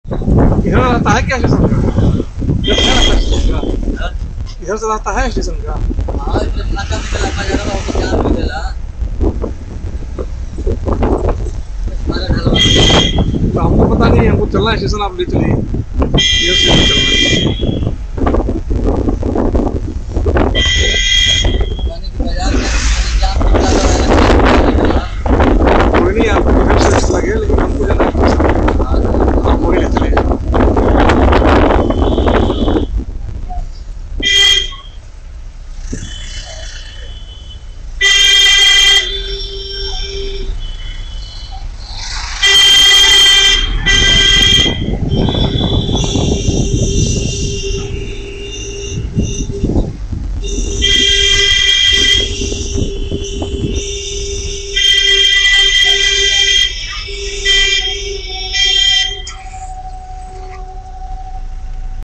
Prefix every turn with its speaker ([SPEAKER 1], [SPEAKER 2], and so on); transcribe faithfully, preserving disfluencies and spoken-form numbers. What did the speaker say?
[SPEAKER 1] इधर रहता है क्या स्टेशन का? इधर से रहता है स्टेशन का? इधर से रहता है स्टेशन का?
[SPEAKER 2] हाँ इधर नाका निकला का जरा बहुत जान मिलेला। हमारा ढलवा
[SPEAKER 1] तो हमको पता नहीं है, हमको चलना है स्टेशन, आप ले चलिए। इधर से चलना है।